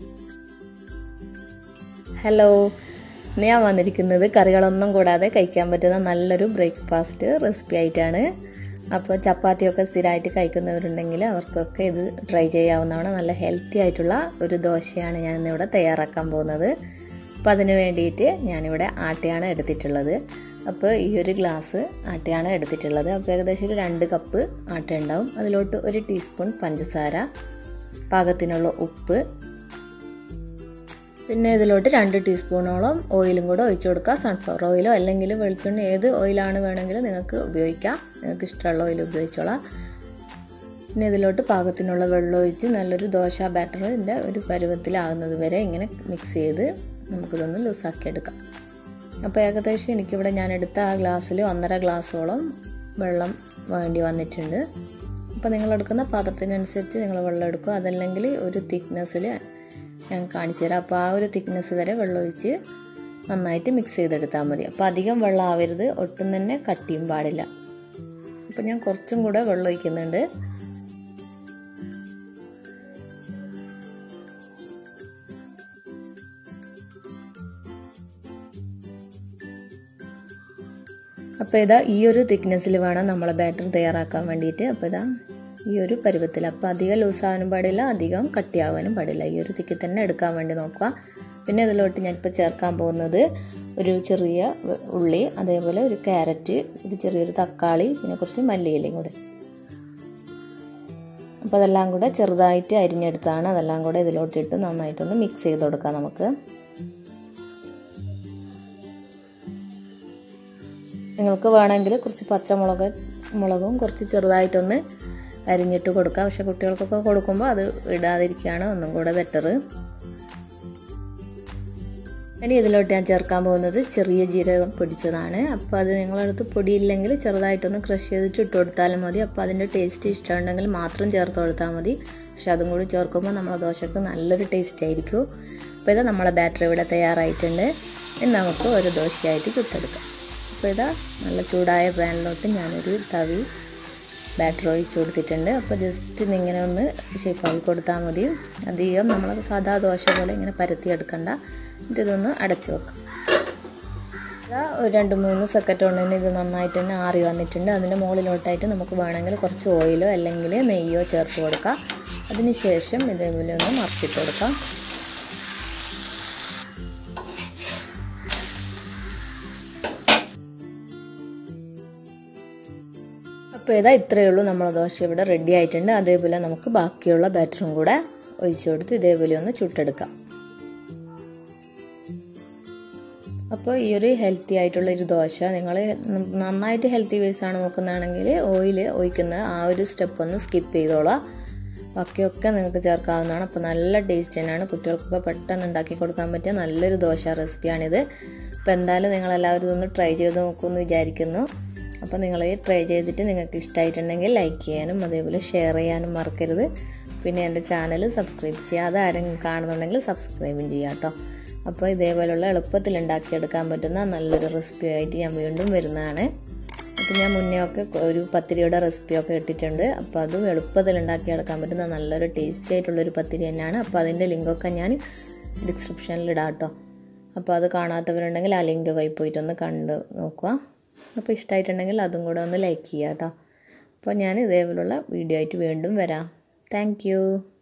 Hello, ഞാൻ വന്നിരിക്കുന്നത് കറികളൊന്നും കൂടാതെ കഴിക്കാൻ പറ്റുന്ന നല്ലൊരു ബ്രേക്ക്ഫാസ്റ്റ് റെസിപ്പി ആയിട്ടാണ്. അപ്പോൾ ചപ്പാത്തിയൊക്കെ സ്ഥിരമായിട്ട് കഴിക്കുന്നവരുണ്ടെങ്കിൽ അവർക്കൊക്കെ ഇത് ട്രൈ ചെയ്യാവുന്നതാണ്. നല്ല ഹെൽത്തി ആയിട്ടുള്ള ഒരു ദോശയാണ് ഞാൻ ഇന്നിവിടെ തയ്യാറാക്കാൻ പോകുന്നത്. അപ്പോൾ അതിന് വേണ്ടിയിട്ട് ഞാനിവിടെ ആട്ടയാണ് എടുത്തിട്ടുള്ളത്. അപ്പോൾ ഈ ഒരു ഗ്ലാസ് ആട്ടയാണ് എടുത്തിട്ടുള്ളത്. അപ്പോൾ ഏകദേശം ഒരു 2 കപ്പ് ആട്ട ഉണ്ടാവും. അതിലോട്ട് 1 ടീസ്പൂൺ പഞ്ചസാര, പാകത്തിനുള്ള ഉപ്പ്, പിന്നെ ഇതിലോട്ട് 2 ടീസ്പൂണോളം ഓയിലും കൂടെ ഒഴിച്ചു കൊടുക്കുക. സൺഫ്ലവർ ഓയിലോ അല്ലെങ്കിൽ വെളിച്ചെണ്ണ, ഏത് ഓയിലാണ് വേണമെങ്കിലും നിങ്ങൾക്ക് ഉപയോഗിക്കാം. നിങ്ങൾക്ക് ഇഷ്ടമുള്ള ഓയിൽ ഉപയോഗിച്ചോളാം. പിന്നെ ഇതിലോട്ട് പാകത്തിനുള്ള വെള്ളം ഒഴിച്ച് നല്ലൊരു ദോശ ബാറ്ററിൻ്റെ ഒരു പരുവത്തിലാകുന്നത് വരെ ഇങ്ങനെ മിക്സ് ചെയ്ത് നമുക്കിതൊന്ന് ലൂസാക്കി എടുക്കാം. അപ്പോൾ ഏകദേശം എനിക്കിവിടെ ഞാൻ എടുത്ത ആ ഗ്ലാസ്സിൽ 1.5 ഗ്ലാസ്സോളം വെള്ളം വേണ്ടി വന്നിട്ടുണ്ട്. അപ്പോൾ നിങ്ങളെടുക്കുന്ന പാത്രത്തിനനുസരിച്ച് നിങ്ങൾ വെള്ളം എടുക്കുക. അതല്ലെങ്കിൽ ഒരു തിക്നെസ്സിൽ ഞാൻ കാണിച്ചു തരാം. അപ്പോൾ ആ ഒരു തിക്നെസ് വരെ വെള്ളം ഒഴിച്ച് നന്നായിട്ട് മിക്സ് ചെയ്തെടുത്താൽ മതി. അപ്പോൾ അധികം വെള്ളം ആവരുത്, ഒട്ടും തന്നെ കട്ടിയും പാടില്ല. അപ്പോൾ ഞാൻ കുറച്ചും കൂടെ വെള്ളം ഒഴിക്കുന്നുണ്ട്. അപ്പോൾ ഇതാ ഈ ഒരു തിക്നെസ്സിൽ വേണം നമ്മളെ ബാറ്റർ തയ്യാറാക്കാൻ വേണ്ടിയിട്ട്. അപ്പോൾ ഇതാ ഈ ഒരു പരുവത്തിൽ. അപ്പോൾ അധികം ലൂസാവാനും പാടില്ല, അധികം കട്ടിയാവാനും പാടില്ല. ഈ ഒരു തിക്കിൽ തന്നെ എടുക്കാൻ വേണ്ടി നോക്കുക. പിന്നെ ഇതിലോട്ട് ഞാനിപ്പോൾ ചേർക്കാൻ പോകുന്നത് ഒരു ചെറിയ ഉള്ളി, അതേപോലെ ഒരു ക്യാരറ്റ്, ഒരു ചെറിയൊരു തക്കാളി, പിന്നെ കുറച്ച് മല്ലിയിലയും കൂടെ. അപ്പോൾ അതെല്ലാം കൂടെ ചെറുതായിട്ട് അരിഞ്ഞെടുത്താണ്. അതെല്ലാം കൂടെ ഇതിലോട്ടിട്ട് നന്നായിട്ടൊന്ന് മിക്സ് ചെയ്ത് കൊടുക്കാം നമുക്ക്. നിങ്ങൾക്ക് വേണമെങ്കിൽ കുറച്ച് പച്ചമുളകും കുറച്ച് ചെറുതായിട്ടൊന്ന് അരിഞ്ഞിട്ട് കൊടുക്കാം. പക്ഷെ കുട്ടികൾക്കൊക്കെ കൊടുക്കുമ്പോൾ അത് ഇടാതിരിക്കുകയാണ് ഒന്നും കൂടെ ബെറ്റർ. ഇനി ഇതിലോട്ട് ഞാൻ ചേർക്കാൻ പോകുന്നത് ചെറിയ ജീരകം പൊടിച്ചതാണ്. അപ്പോൾ അത് നിങ്ങളടുത്ത് പൊടിയില്ലെങ്കിൽ ചെറുതായിട്ടൊന്ന് ക്രഷ് ചെയ്തിട്ട് ഇട്ട് കൊടുത്താലും മതി. അപ്പോൾ അതിൻ്റെ ടേസ്റ്റ് ഇഷ്ടമുണ്ടെങ്കിൽ മാത്രം ചേർത്ത് കൊടുത്താൽ മതി. പക്ഷെ അതും കൂടി ചേർക്കുമ്പോൾ നമ്മളെ ദോശക്ക് നല്ലൊരു ടേസ്റ്റ് ആയിരിക്കും. അപ്പോൾ ഇത് നമ്മളെ ബാറ്റർ ഇവിടെ തയ്യാറായിട്ടുണ്ട്. ഇനി നമുക്ക് ഒരു ദോശയായിട്ട് ചുട്ടെടുക്കാം. അപ്പോൾ ഇതാ നല്ല ചൂടായ പാനിലോട്ട് ഞാനൊരു തവി ബാറ്റർ ഒഴിച്ച് കൊടുത്തിട്ടുണ്ട്. അപ്പോൾ ജസ്റ്റ് ഇങ്ങനെ ഒന്ന് ഷേപ്പാക്കി കൊടുത്താൽ മതി. അധികം നമ്മൾ സാധാ ദോശ പോലെ ഇങ്ങനെ പരത്തിയെടുക്കണ്ട. എന്നിട്ട് ഇതൊന്ന് അടച്ചു വെക്കാം. ഒരു 2-3 സെക്കൻഡ് കൊണ്ട് തന്നെ ഇത് നന്നായിട്ട് തന്നെ ആറി വന്നിട്ടുണ്ട്. അതിൻ്റെ മുകളിലോട്ടായിട്ട് നമുക്ക് വേണമെങ്കിൽ കുറച്ച് ഓയിലോ അല്ലെങ്കിൽ നെയ്യോ ചേർത്ത് കൊടുക്കാം. അതിന് ശേഷം ഇതേപോലെ ഒന്ന് മറിച്ചിട്ട് കൊടുക്കാം. അപ്പോൾ ഇതാ ഇത്രയേ ഉള്ളൂ, നമ്മളെ ദോശ ഇവിടെ റെഡി ആയിട്ടുണ്ട്. അതേപോലെ നമുക്ക് ബാക്കിയുള്ള ബാറ്ററും കൂടെ ഒഴിച്ചു കൊടുത്ത് ഇതേപോലെ ഒന്ന് ചുട്ടെടുക്കാം. അപ്പോൾ ഈ ഒരു ഹെൽത്തി ആയിട്ടുള്ള ഒരു ദോശ നിങ്ങൾ നന്നായിട്ട് ഹെൽത്തി വേസാണ് നോക്കുന്നതാണെങ്കിൽ ഓയിൽ ഒഴിക്കുന്ന ആ ഒരു സ്റ്റെപ്പ് ഒന്ന് സ്കിപ്പ് ചെയ്തോളാം. ബാക്കിയൊക്കെ നിങ്ങൾക്ക് ചേർക്കാവുന്നതാണ്. അപ്പോൾ നല്ല ടേസ്റ്റ് തന്നെയാണ്. കുട്ടികൾക്കൊക്കെ പെട്ടെന്ന് ഉണ്ടാക്കി കൊടുക്കാൻ പറ്റിയ നല്ലൊരു ദോശ റെസിപ്പിയാണിത്. അപ്പോൾ എന്തായാലും നിങ്ങളെല്ലാവരും ഇതൊന്ന് ട്രൈ ചെയ്ത് നോക്കുമെന്ന് വിചാരിക്കുന്നു. അപ്പോൾ നിങ്ങൾ ട്രൈ ചെയ്തിട്ട് നിങ്ങൾക്ക് ഇഷ്ടമായിട്ടുണ്ടെങ്കിൽ ലൈക്ക് ചെയ്യാനും അതേപോലെ ഷെയർ ചെയ്യാനും മറക്കരുത്. പിന്നെ എൻ്റെ ചാനൽ സബ്സ്ക്രൈബ് ചെയ്യാതെ ആരെങ്കിലും കാണുന്നുണ്ടെങ്കിൽ സബ്സ്ക്രൈബും ചെയ്യാം കേട്ടോ. അപ്പോൾ ഇതേപോലെയുള്ള എളുപ്പത്തിൽ ഉണ്ടാക്കിയെടുക്കാൻ പറ്റുന്ന നല്ലൊരു റെസിപ്പി ആയിട്ട് ഞാൻ വീണ്ടും വരുന്നതാണ്. അപ്പോൾ ഞാൻ മുന്നേ ഒക്കെ ഒരു പത്തിരിയുടെ റെസിപ്പിയൊക്കെ ഇട്ടിട്ടുണ്ട്. അപ്പോൾ അതും എളുപ്പത്തിൽ ഉണ്ടാക്കിയെടുക്കാൻ പറ്റുന്ന നല്ലൊരു ടേസ്റ്റി ആയിട്ടുള്ളൊരു പത്തിരി തന്നെയാണ്. അപ്പോൾ അതിൻ്റെ ലിങ്കൊക്കെ ഞാൻ ഡിസ്ക്രിപ്ഷനിൽ ഇടാം കേട്ടോ. അപ്പോൾ അത് കാണാത്തവരുണ്ടെങ്കിൽ ആ ലിങ്ക് വഴി പോയിട്ടൊന്ന് കണ്ട് നോക്കുക. അപ്പോൾ ഇഷ്ടമായിട്ടുണ്ടെങ്കിൽ അതും കൂടെ ഒന്ന് ലൈക്ക് ചെയ്യുക കേട്ടോ. അപ്പോൾ ഞാൻ ഇതേപോലുള്ള വീഡിയോ ആയിട്ട് വീണ്ടും വരാം. താങ്ക്